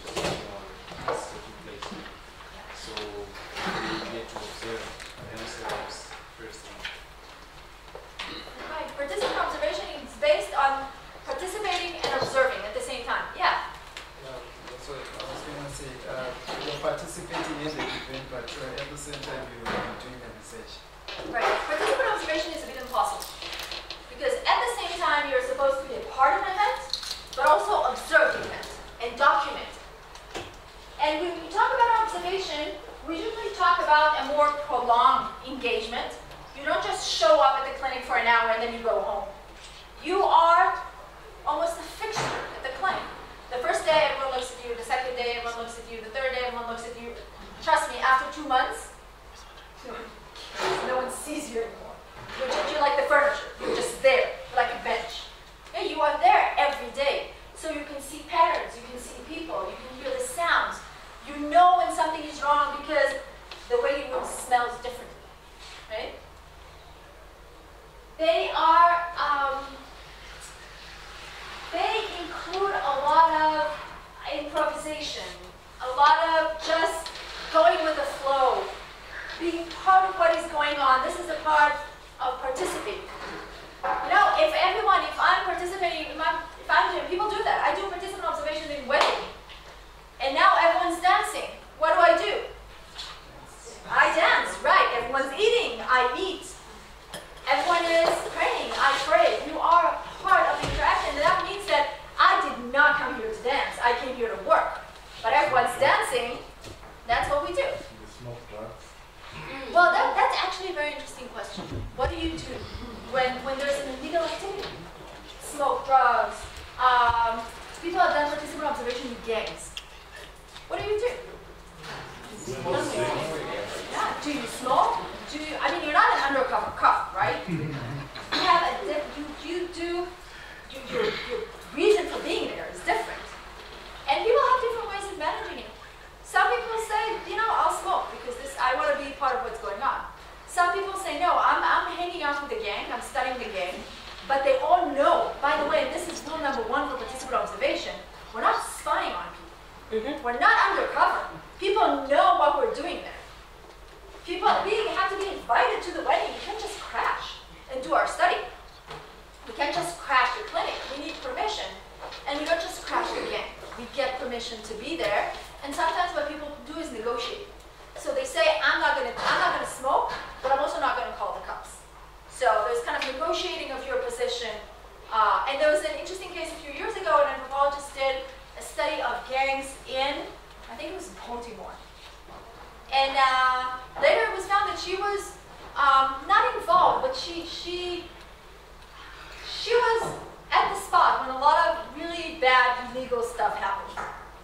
is taking place. So we get to observe and answer this first one. Right. Participant observation is based on participating and observing at the same time. Yeah? That's what I was going to say. You're participating in the event, but at the same time you're doing the research. Right. Participant observation is a bit impossible. Because at the same time, you're supposed to be a part of an event, but also observe the event and document it. And when we talk about observation, we usually talk about a more prolonged engagement. You don't just show up at the clinic for an hour and then you go home. You are almost a fixture at the clinic. The first day, everyone looks at you. The second day, everyone looks at you. The third day, everyone looks at you. Trust me, after 2 months, no one sees you anymore. You're like the furniture. You're just there, like a bench. Yeah, you are there every day. So you can see patterns, you can see people, you can hear the sounds. You know when something is wrong because the way you move smells differently. Right? They include a lot of improvisation, a lot of just going with the flow, being part of what is going on. This is a part of participating. You know, if I'm participating, if I'm doing, people do that. I do participant observation in wedding. And now everyone's dancing. What do? I dance, right. Everyone's eating, I eat. Everyone is praying, I pray. You are a part of the interaction. And that means that I did not come here to dance. I came here to work. But everyone's dancing. That's what we do. Well, that's actually a very interesting question. What do you do when there's an illegal activity? Smoke drugs. People have done participant observation in gangs. What do you do? Yeah. Do you smoke? I mean, you're not an undercover cop, right? You have your reason for being there is different. And people have different ways of managing it. Some people say, you know, I'll smoke because I want to be part of what's going on. Some people say, no, I'm hanging out with the gang, I'm studying the gang, but they all know, by the way, this is rule number 1 for participant observation, we're not spying on people. We're not undercover. People know what we're doing there. People have to be invited to the wedding. We can't just crash and do our study. We can't just crash the clinic. We need permission. And we don't just crash the gang. We get permission to be there. And sometimes what people do is negotiate. So they say, I'm not gonna smoke, but I'm also not gonna call the cops. So there's kind of negotiating of your position. And there was an interesting case a few years ago, an anthropologist did a study of gangs in, I think it was Baltimore. And later it was found that she was not involved, but she was at the spot when a lot of really bad illegal stuff happened.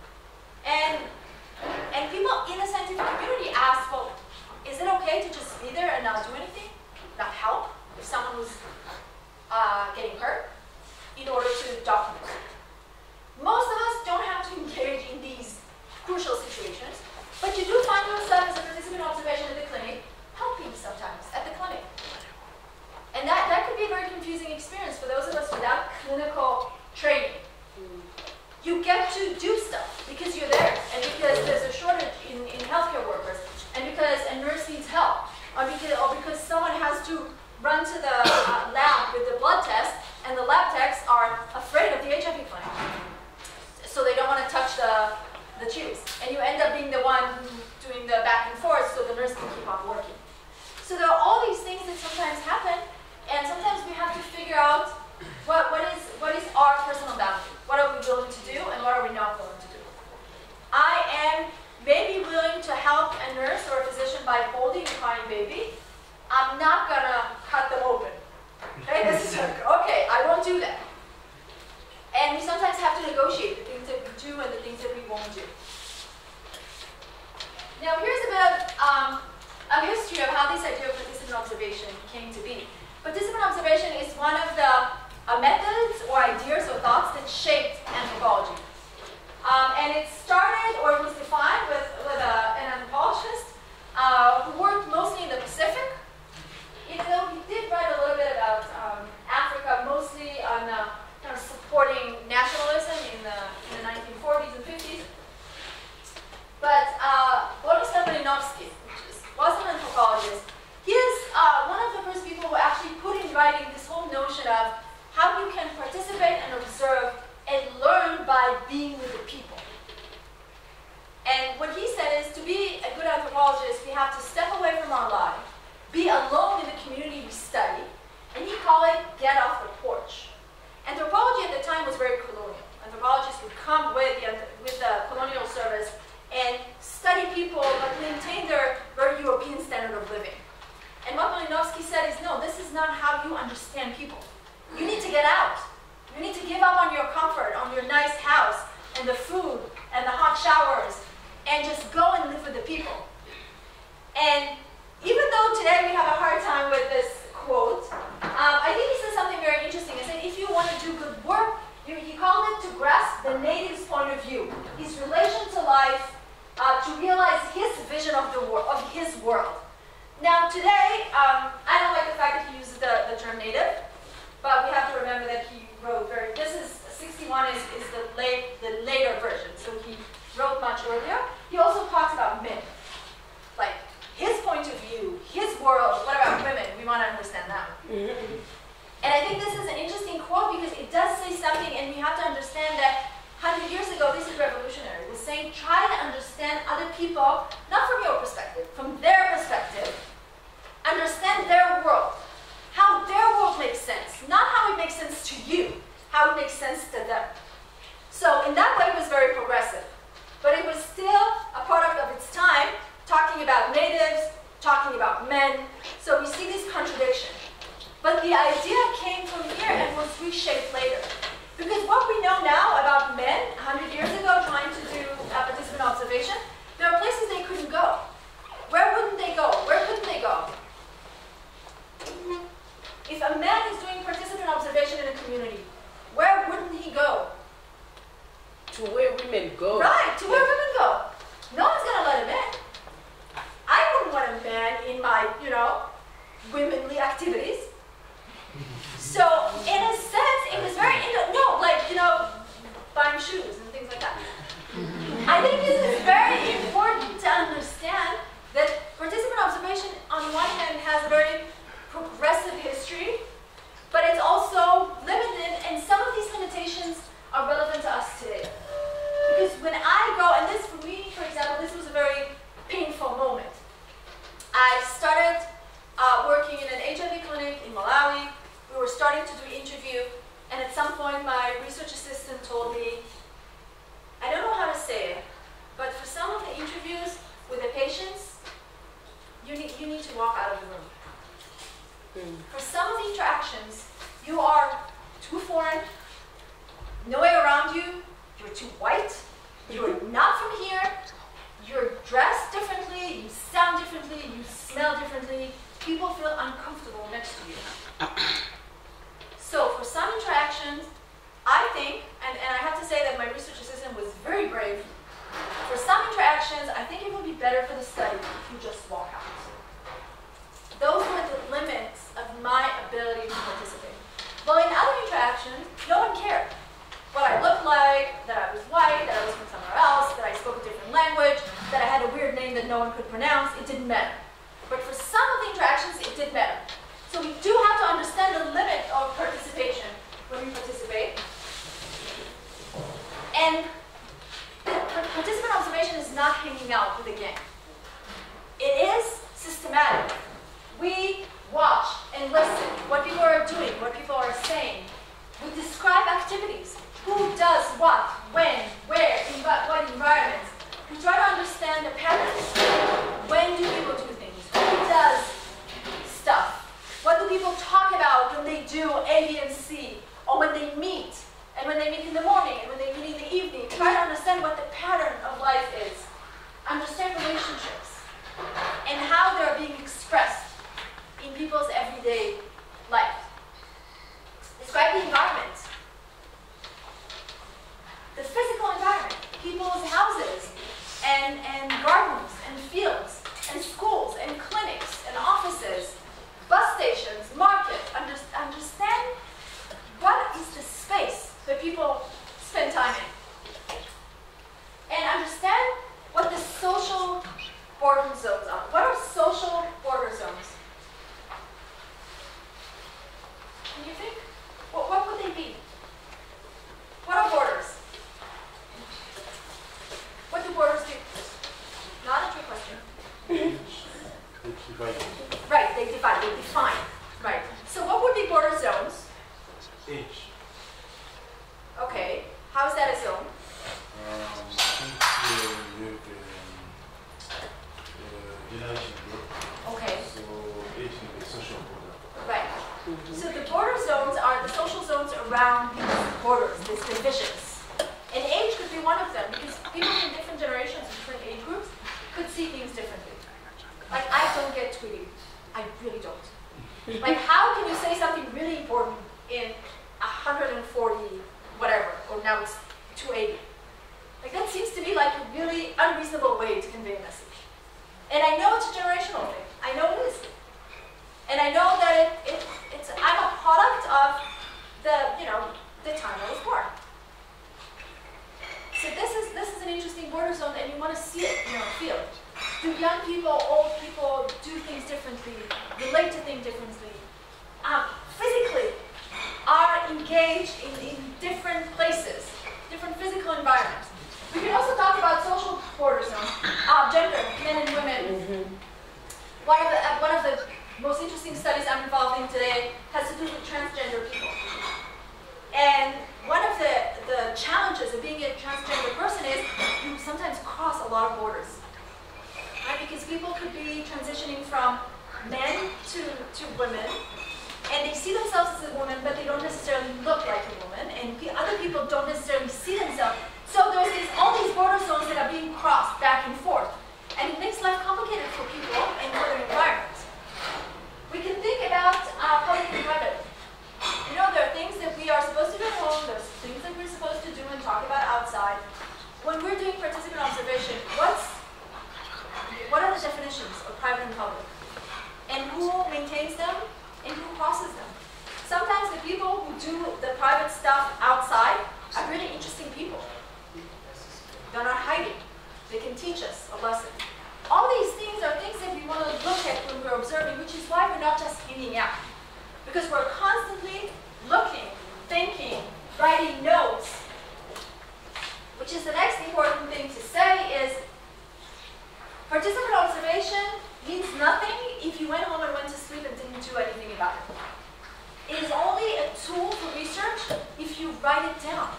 And people in the scientific community asked, well, is it okay to just be there and not do anything? Not help if someone was getting hurt in order to document it? Most of us don't have to engage in these crucial situations, but you do find yourself as a participant observation at the clinic, helping sometimes at the clinic. And that could be a very confusing experience for those of us without clinical training. You get to do stuff because you're there, and because there's a shortage in healthcare workers, and because a nurse needs help, or because someone has to run to the lab with the blood test, and the lab techs are afraid of the HIV clinic. So they don't want to touch the tubes. And you end up being the one doing the back and forth so the nurse can keep on working. So there are all these things that sometimes happen, and sometimes we have to figure out what is our personal boundary. What are we willing to do, and what are we not willing to do? I am maybe willing to help a nurse or a physician by holding a crying baby. I'm not going to cut them open. Okay, this is okay, I won't do that. And we sometimes have to negotiate the things that we do and the things that we won't do. Now here's a bit of a history of how this idea of participant observation came to be. Participant observation is one of the methods or ideas or thoughts that shaped anthropology. And it started, or it was defined with an anthropologist who worked mostly in the Pacific, even though he did write a little bit about Africa, mostly on kind of supporting nationalism in the 1940s and 50s. have to step away from our life, be alone in the community we study, and he called it get off the porch. Anthropology at the time was very colonial. Anthropologists would come with the colonial service and study people but maintain their very European standard of living. And what Malinowski said is, no, this is not how you understand people. You need to get out. You need to give up on your comfort, on your nice house, and the food, and the hot showers, and just go and live with the people. And even though today we have a hard time with this quote, I think he said something very interesting. He said, if you want to do good work, he called it to grasp the native's point of view, his relation to life, to realize his vision of his world. Now today, I don't like the fact that he uses the term native, but we have to remember that he wrote this is 61 is the later version, so he wrote much earlier. He also talks about men, like his point of view, his world. What about women? We want to understand that. And I think this is an interesting quote because it does say something, and we have to understand that 100 years ago, this is revolutionary. It was saying, try to understand other people, not from your perspective, from their perspective. Understand their world, how their world makes sense, not how it makes sense to you, how it makes sense to them. So in that way, it was very progressive. But it was still a product of its time, talking about natives, talking about men. So we see this contradiction. But the idea came from here and was reshaped later. Because what we know now about men, 100 years ago, trying to do participant observation, there are places they couldn't go. Where wouldn't they go? Where couldn't they go? If a man is doing participant observation in a community, where wouldn't he go? To where women go. Right, to where women go. No one's going to let him in. I wouldn't want a man in my, womanly activities. So, in a sense, it was very, buying shoes and things like that. I think this is very important to understand that participant observation, on one hand, has a very progressive history, but it's also limited, and some of these limitations are relevant to us today. Because when I go, and this for me, for example, this was a very painful moment. I started working in an HIV clinic in Malawi. We were starting to do interview, and at some point my research assistant told me, I don't know how to say it, but for some of the interviews with the patients, you need to walk out of the room. For some of the interactions, you are too foreign, no way around you, you're too white, you're not from here, you're dressed differently, you sound differently, you smell differently, people feel uncomfortable next to you. So for some interactions, I think, and I have to say that my research assistant was very brave, for some interactions, I think it would be better for the study if you just walk out. Those were the limits of my ability to participate. Well, in other interactions, no one cared. What I looked like, that I was white, that I was from somewhere else, that I spoke a different language, that I had a weird name that no one could pronounce, it didn't matter. But for some of the interactions, it did matter. So we do have to understand the limit of participation when we participate. And participant observation is not hanging out with a gang. It is systematic. We watch and listen what people are doing, what people are saying. We describe activities. Who does what, when, where, in what environments. We try to understand the patterns. When do people do things? Who does stuff? What do people talk about when they do A, B, and C? Or when they meet? And when they meet in the morning, and when they meet in the evening? Try to understand what the pattern of life is. Understand relationships. And how they're being expressed in people's everyday life. Describe the environment. The physical environment, people's houses, and gardens, and fields, and schools, and clinics, and offices, bus stations, markets. Understand what is the space that people spend time in. And understand what the social border zones are. What are social border zones? Can you think? What would they be? What are borders? What do borders do? visions. And age could be one of them, because people in different generations, different age groups, could see things differently. Like, I don't get tweeting. I really don't. Like, how can you say something really important in 140 whatever, or now it's 280? Like, that seems to be like a really unreasonable way to convey a message. And I know it's a generational thing. I know it is. And I know that I'm a product of the time I was born. So this is an interesting border zone, and you want to see it, feel it. Do young people, old people do things differently, relate to things differently, physically are engaged in different places, different physical environments. We can also talk about social border zones, gender, men and women. Mm-hmm. One of the most interesting studies I'm involved in today has to do with transgender people. And one of the challenges of being a transgender person is you sometimes cross a lot of borders. Right? Because people could be transitioning from men to women, and they see themselves as a woman, but they don't necessarily look like a woman, and other people don't necessarily see themselves. So there's all these border zones that are being crossed back and forth, and it makes life complicated for people in urban environments. We can think about public and private. There are things that we are supposed to do at home, there's things that we're supposed to do and talk about outside. When we're doing participant observation, what are the definitions of private and public? And who maintains them and who crosses them? Sometimes the people who do the private stuff outside are really interesting people. They're not hiding. They can teach us a lesson. All these things are things that we want to look at when we're observing, which is why we're not just hanging out. Because we're constantly looking, thinking, writing notes. Which is the next important thing to say is, participant observation means nothing if you went home and went to sleep and didn't do anything about it. It is only a tool for research if you write it down.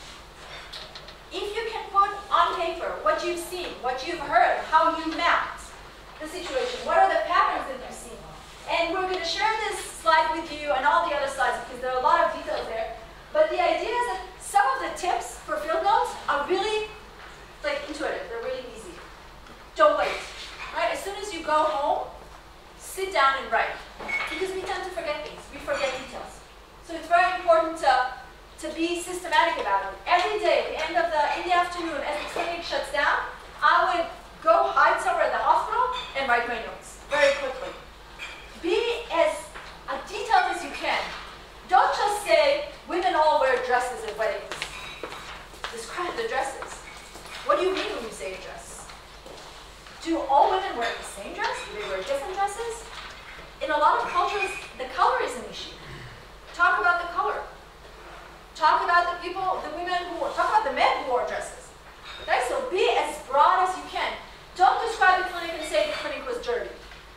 If you can put on paper what you've seen, what you've heard, how you mapped the situation, what are the patterns that you've seen. And we're going to share this slide with you and all the other slides because there are a lot of details there. But the idea is that some of the tips for field notes are really intuitive. They're really easy. Don't wait. Right? As soon as you go home, sit down and write. Because we tend to forget things. We forget details. So it's very important to be systematic about it. Every day, at the end of in the afternoon, as the clinic shuts down, I would go hide somewhere at the hospital and write my notes very quickly. Be as detailed as you can. Don't just say, women all wear dresses at weddings. Describe the dresses. What do you mean when you say a dress? Do all women wear the same dress? Do they wear different dresses? In a lot of cultures, the color is an issue. Talk about the color. Talk about the men who wore dresses. Okay? So be as broad as you can. Don't describe the clinic and say the clinic was dirty.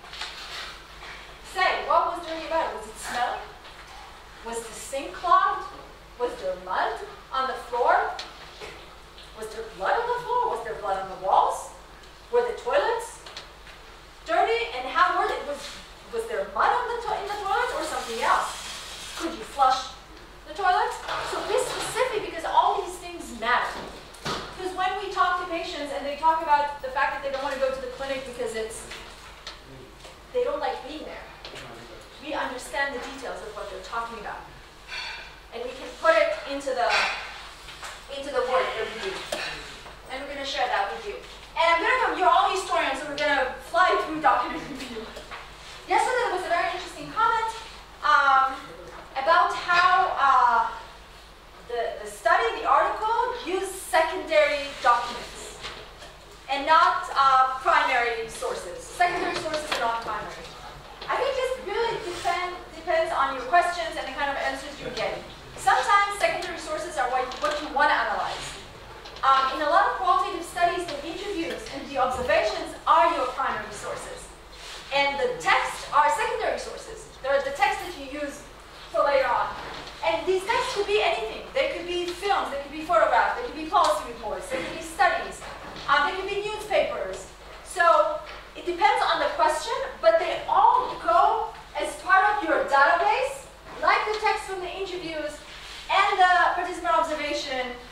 Say, what was dirty about it? Was it smelly? Was the sink clogged? Was there mud on the floor? Was there blood on the floor? Was there blood on the walls? Were the toilets dirty? And how were they? Was there mud in the toilets or something else? Could you flush the toilets? So be specific because all these things matter. Because when we talk to patients and they talk about the fact that they don't want to go to the clinic because they don't like being there, we understand the details of what they're talking about. And we can put it into the work that we do. And we're going to share that with you. And you're all historians, so we're going to fly through document review. Yesterday there was a very interesting comment about how the study, the article, used secondary documents and not primary sources. Secondary sources are not primary. I think this really depends on your questions and the kind of answers you're getting. Sometimes secondary sources are what you want to analyze. In a lot of qualitative studies, the interviews and the observations are your primary sources. And the texts are secondary sources. They're the text that you use for later on. And these texts could be anything. They could be films, they could be photographs, they could be policy reports, they could be studies, they could be newspapers. So it depends on the question, but they all go as part of your database, like the text from the interviews and the participant observation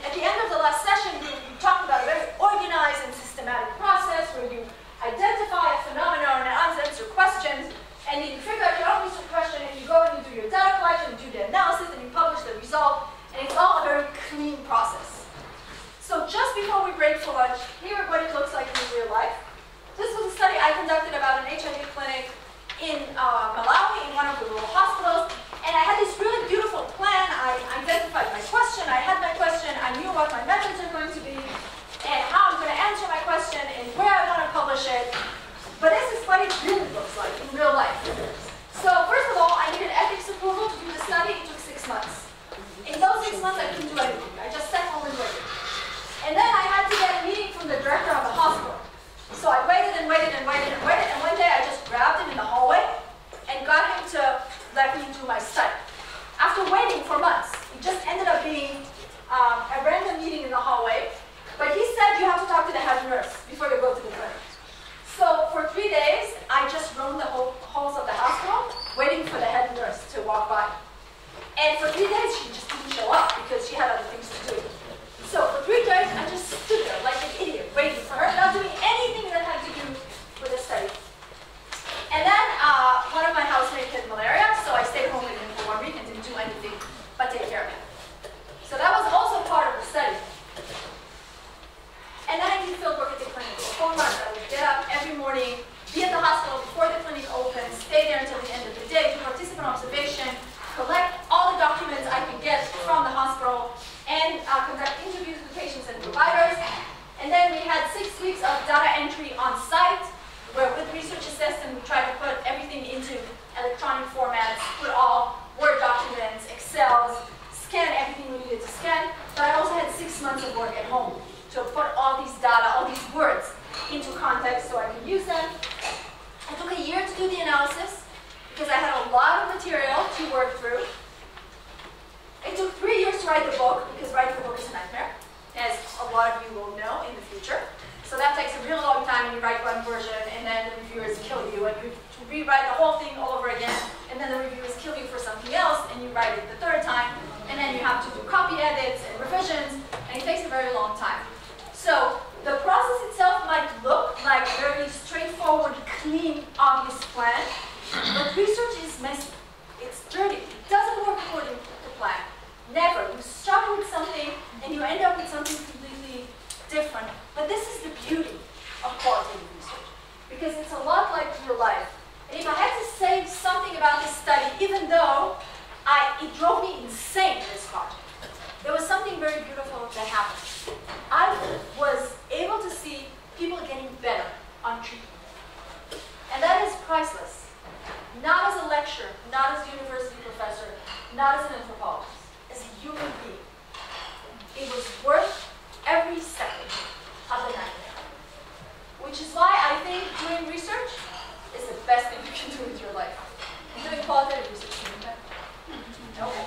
at the end of the last session, we talked about a very organized and systematic process where you identify a phenomenon and answer questions, and then you figure out your own research question, and you go and you do your data collection, you do the analysis, and you publish the result, and it's all a very clean process. So just before we break for lunch, here is what it looks like in real life. This was a study I conducted about an HIV clinic in Malawi, in one of the rural hospitals, and I had this really beautiful plan. I identified my question, I had my question, I knew what my methods are going to be, and how I'm going to answer my question, and where I want to publish it. But this is what it really looks like in real life. So first of all, I needed ethics approval to do the study. It took 6 months. In those 6 months, I couldn't do anything. I just sat home and waited. And then I had to get a meeting from the director of the hospital. So I waited and waited and waited and waited, and one day I just grabbed him in the hallway and got him to let me do my study. After waiting for months, it just ended up being a random meeting in the hallway, but he said you have to talk to the head nurse before you go to the clinic. So for 3 days, I just roamed the halls of the hospital, waiting for the head nurse to walk by. And for 3 days, she just didn't show up because she had other things to do. So for 3 days, I just stood there like an idiot, waiting for her, not doing anything that had to do with the study. And then one of my housemates had malaria, so I stayed home with him for 1 week and didn't do anything but take care of him. So that was also part of the study. And then I did field work at the clinic for 4 months. I would get up every morning, be at the hospital before the clinic opens, stay there until the end of the day, do participant observation, collect all the documents I could get from the hospital, and conduct interviews with patients and providers. And then we had 6 weeks of data entry on site, where with research assistant we tried to put everything into electronic formats, put all Word documents, Excels, scan everything we needed to scan. But I also had 6 months of work at home to put all these data, all these words into context so I could use them. It took a year to do the analysis because I had a lot of material to work through. It took 3 years to write the book because writing the book is a nightmare, as a lot of you will know in the future. So that takes a real long time, and you write one version, and then the reviewers kill you, and you rewrite the whole thing all over again, and then the reviewers kill you for something else, and you write it the 3rd time, and then you have to do copy edits and revisions, and it takes a very long time. So the process itself might look like a very straightforward, clean, obvious plan, but research is messy. It's dirty. It doesn't work according to plan. Never. You start with something, and you end up with something completely different. But this is the beauty of qualitative research, because it's a lot like real life. And if I had to say something about this study, even though it drove me insane, this project, there was something very beautiful that happened. I was able to see people getting better on treatment. And that is priceless. Not as a lecturer, not as a university professor, not as an anthropologist, as a human being. It was worth every second of the nightmare. Which is why I think doing research is the best thing you can do with your life. And doing qualitative research is even better. Okay.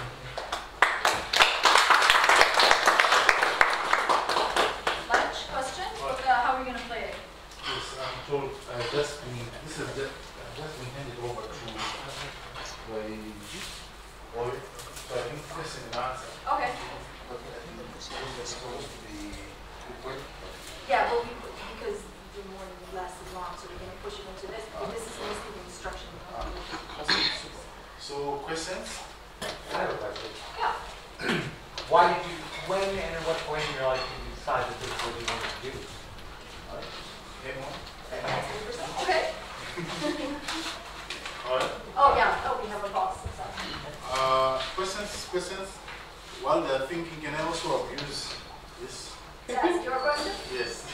Lunch question? How are we going to play it? Yes, I'm told this has just been handed over to the oil, so I think question and answer. Okay. But I think this is supposed to be quick. Yeah, but because the morning lasted long, so we're going to push it into this. But this is mostly the instruction. So questions? I have a question. Yeah. Why did you, when and at what point in your life did you decide that this is what you wanted to do? Anyone? Okay. All right. Oh, yeah. Oh, we have a box. Questions? While they're thinking, can I also abuse this? That's your question? Yes.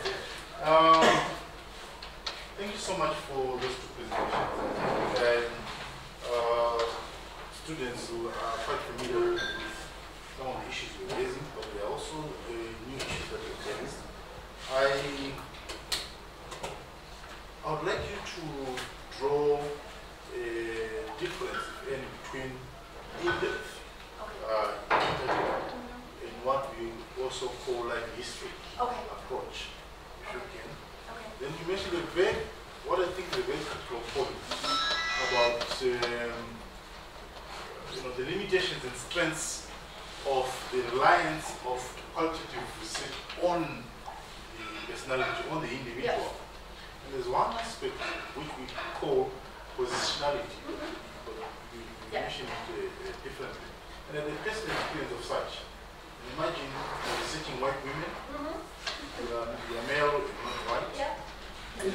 Thank you so much for those 2 presentations. And students who are quite familiar with some of the issues we're raising, but there are also new issues that we've raised. I would like you to draw a difference between in-depth in what we also call like history approach, if you can. Okay. Then you mentioned what I think is a very critical point about the limitations and strengths of the reliance of qualitative research on the personality, on the individual. And there's one aspect which we call positionality, but you mentioned it differently. And then the personal experience of such. Imagine you're researching white women, you're male, you're not white. And,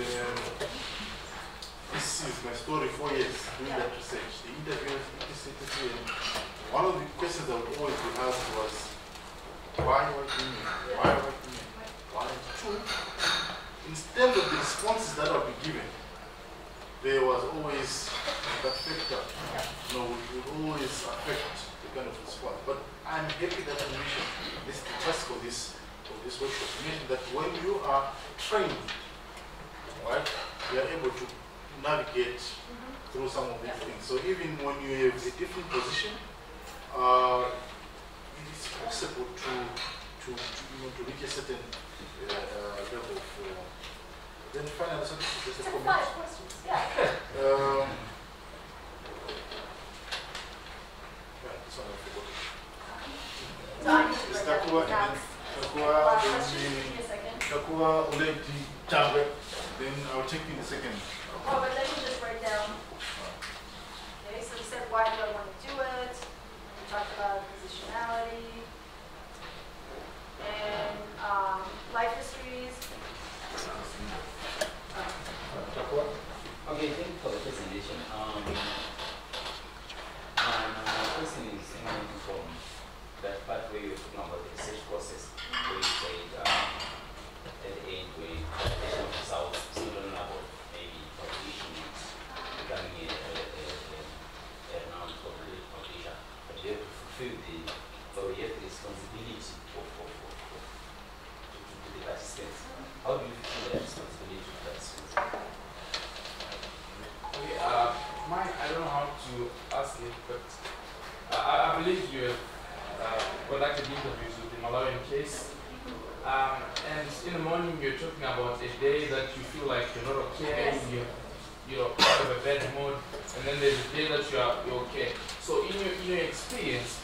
this is my story, 4 years doing that research. The interviews, etc. One of the questions I would always be asked was, why white women? Why white women? One and two. Instead of the responses that would be given, there was always that factor. It would always affect the kind of response. But I'm happy that you mentioned this, the task of this workshop. You mentioned that when you are trained, right, you are able to navigate through some of these things. So even when you have a different position, it is possible to reach a certain level of. Then finally, just a comment. 5 questions. Yeah. This one I forgot. So I need to It's write that Takua, down. Takua, Question, then give me a second. Takua, Oleti, Chabe. Then I'll take you in a second. Oh, but let me just write down. Okay, so you said why do I want to do it? We talked about positionality and life histories. Okay, thank you for the presentation. My question is emanating from that part where you were talking about the research process, where you said at the end where the results still don't know about maybe publication becoming a renowned publisher, but you have to fulfill you have the responsibility to the participants. How do you fulfill that responsibility to the participants? Okay, I don't know how to ask it, but I believe you have conducted interviews with the Malawian case. And in the morning you're talking about a day that you feel like you're not okay, you're out of a bad mood, and then there's a day that you're okay. So in your experience,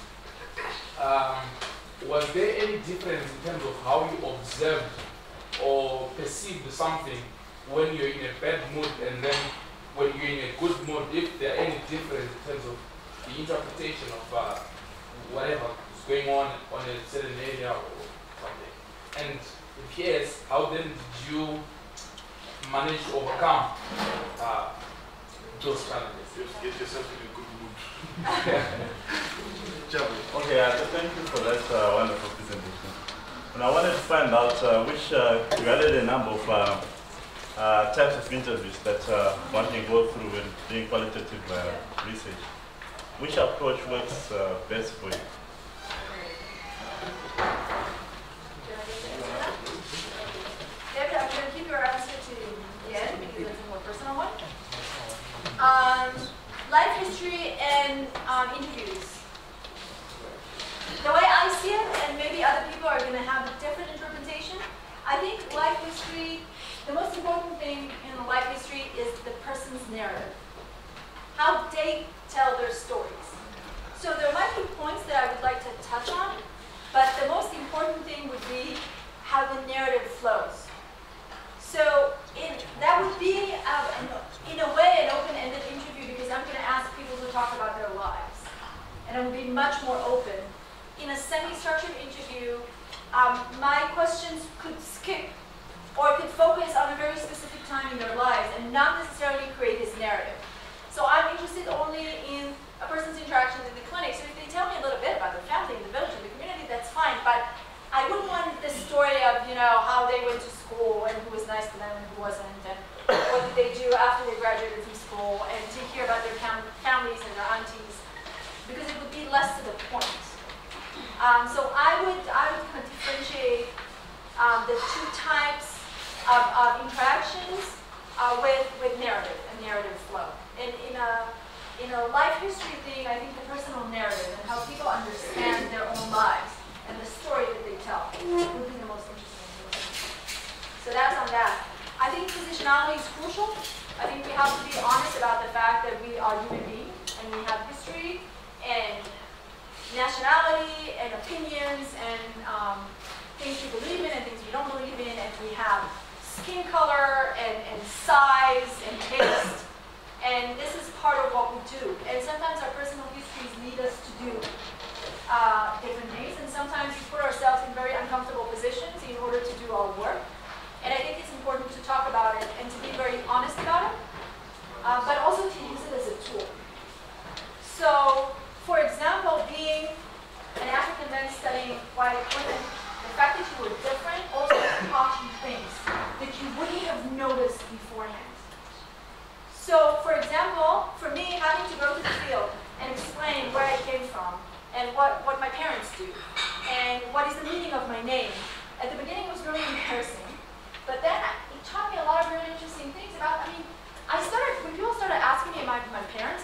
was there any difference in terms of how you observed or perceived something when you're in a bad mood and then when you're in a good mood, if there are any difference in terms of the interpretation of whatever is going on a certain area or something? And if yes, how then did you manage to overcome those challenges? Just get yourself in a good mood. Okay, thank you for that wonderful presentation. And I wanted to find out which you added a number of types of interviews that one can go through when doing qualitative research. Which approach works best for you? David, I'm going to keep your answer to the end because it's a more personal one. Life history and interviews. The way I see it, and maybe other people are going to have a different interpretation, I think life history, the most important thing in life history is the person's narrative. How they tell their stories. So there might be points that I would like to touch on, but the most important thing would be how the narrative flows. So that would be, in a way, an open-ended interview because I'm going to ask people to talk about their lives. And it will be much more open. In a semi-structured interview, my questions could skip or could focus on a very specific time in their lives and not necessarily create this narrative. So I'm interested only in a person's interactions in the clinic. So if they tell me a little bit about their family, the village, the community, that's fine. But I wouldn't want the story of, how they went to school and who was nice to them and who wasn't, and what did they do after they graduated from school, and to hear about their families and their aunties, because it would be less to the point. So I would kind of differentiate the two types of interactions with narrative and narrative flow. And in a life history thing, I think the personal narrative and how people understand their own lives and the story that they tell would be the most interesting thing. So that's on that. I think positionality is crucial. I think we have to be honest about the fact that we are human beings and we have history and nationality and opinions and things we believe in and things we don't believe in, and we have skin color and size and taste. And this is part of what we do. And sometimes our personal histories lead us to do different things, and sometimes we put ourselves in very uncomfortable positions in order to do our work. And I think it's important to talk about it and to be very honest about it, but also to use it as a tool. So, for example, being an African man studying white women, the fact that you were different also taught you things that you wouldn't have noticed beforehand. So, for example, for me, having to go to the field and explain where I came from and what my parents do and what is the meaning of my name, at the beginning it was really embarrassing. But then it taught me a lot of really interesting things about, when people started asking me about my parents,